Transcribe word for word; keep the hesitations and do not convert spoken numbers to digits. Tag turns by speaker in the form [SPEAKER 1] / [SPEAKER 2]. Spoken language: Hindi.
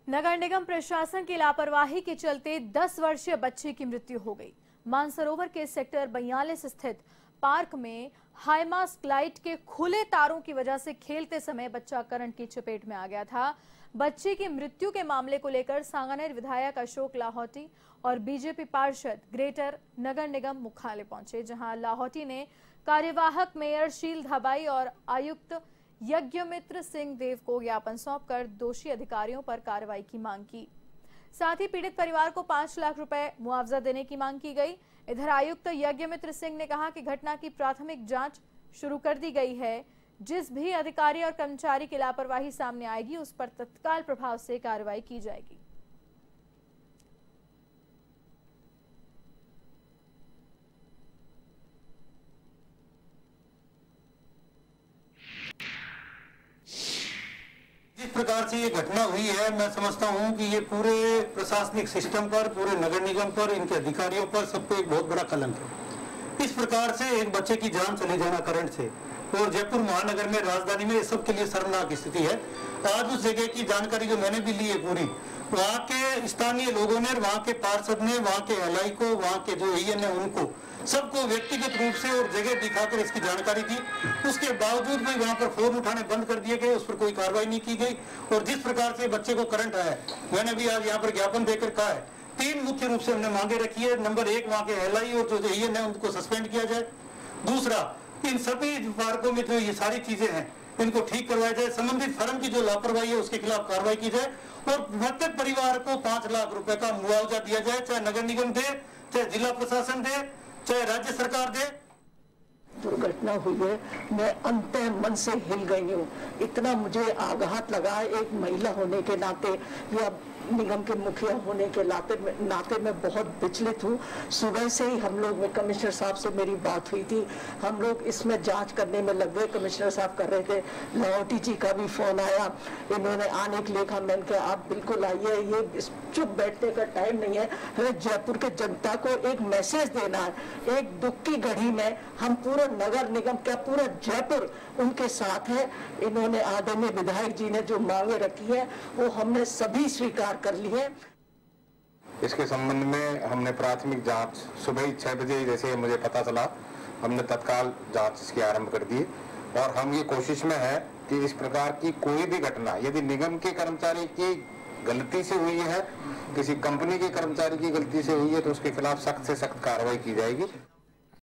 [SPEAKER 1] नगर निगम प्रशासन की लापरवाही के चलते दस वर्षीय बच्चे की मृत्यु हो गई। मानसरोवर के सेक्टर बयालीस स्थित पार्क में हाईमास लाइट के खुले तारों की वजह से खेलते समय बच्चा करंट की चपेट में आ गया था। बच्चे की मृत्यु के मामले को लेकर सांगानेर विधायक अशोक लाहौटी और बीजेपी पार्षद ग्रेटर नगर निगम मुख्यालय पहुंचे, जहां लाहौटी ने कार्यवाहक मेयर शील धाबाई और आयुक्त यज्ञमित्र सिंह देव को ज्ञापन सौंपकर दोषी अधिकारियों पर कार्रवाई की मांग की। साथ ही पीड़ित परिवार को पांच लाख रुपए मुआवजा देने की मांग की गई। इधर आयुक्त यज्ञमित्र सिंह ने कहा कि घटना की प्राथमिक जांच शुरू कर दी गई है। जिस भी अधिकारी और कर्मचारी की लापरवाही सामने आएगी उस पर तत्काल प्रभाव से कार्रवाई की जाएगी।
[SPEAKER 2] जिस प्रकार से ये घटना हुई है, मैं समझता हूं कि ये पूरे प्रशासनिक सिस्टम पर, पूरे नगर निगम पर, इनके अधिकारियों पर, सबको एक बहुत बड़ा कलंक है। इस प्रकार से एक बच्चे की जान चले जाना करंट से, और जयपुर महानगर में, राजधानी में, सबके लिए शर्मनाक स्थिति है। आज उस जगह की जानकारी जो मैंने भी ली है पूरी, वहाँ के स्थानीय लोगों ने, वहाँ के पार्षद ने, वहाँ के एलआई को, वहाँ के जो ईएन है उनको सबको व्यक्तिगत रूप से और जगह दिखाकर इसकी जानकारी दी। उसके बावजूद भी वहाँ पर फोन उठाने बंद कर दिए गए, उस पर कोई कार्रवाई नहीं की गई। और जिस प्रकार से बच्चे को करंट आया, मैंने भी आज यहाँ पर ज्ञापन देकर कहा है, तीन मुख्य रूप से हमने मांगे रखी है। नंबर एक, वहाँ के एलआई और जो ईएन है उनको सस्पेंड किया जाए। दूसरा, इन सभी पार्कों में जो ये सारी चीजें हैं इनको ठीक करवाया जाए। संबंधित फर्म की जो लापरवाही है उसके खिलाफ कार्रवाई की जाए और प्रत्येक परिवार को पांच लाख रुपए का मुआवजा दिया जाए, चाहे नगर निगम दे, चाहे जिला प्रशासन दे, चाहे राज्य सरकार दे।
[SPEAKER 3] दुर्घटना हुई है, मैं अंतः मन से हिल गई हूँ। इतना मुझे आघात लगा है, एक महिला होने के नाते या निगम के मुखिया होने के नाते नाते मैं बहुत विचलित हूँ। सुबह से ही हम लोग में कमिश्नर साहब से मेरी बात हुई थी, हम लोग इसमें जांच करने में लग गए। कमिश्नर साहब कर रहे थे, लाहौटी जी का भी फोन आया, इन्होंने आने के लिए कहा। मैंने कहा आप बिल्कुल आइए, ये चुप बैठने का टाइम नहीं है, हमें जयपुर के जनता को एक मैसेज देना है। एक दुख की घड़ी में हम पूरा नगर निगम क्या पूरा जयपुर उनके साथ है। इन्होंने आदरणीय विधायक जी ने जो मांगे रखी है वो हमने सभी स्वीकार कर ली है।
[SPEAKER 4] इसके संबंध में हमने प्राथमिक जांच सुबह छह बजे जैसे मुझे पता चला, हमने तत्काल जांच इसकी आरंभ कर दी और हम ये कोशिश में है कि इस प्रकार की कोई भी घटना यदि निगम के कर्मचारी की गलती से हुई है, किसी कंपनी के कर्मचारी की गलती से हुई है, तो उसके खिलाफ सख्त से सख्त कार्रवाई की जाएगी।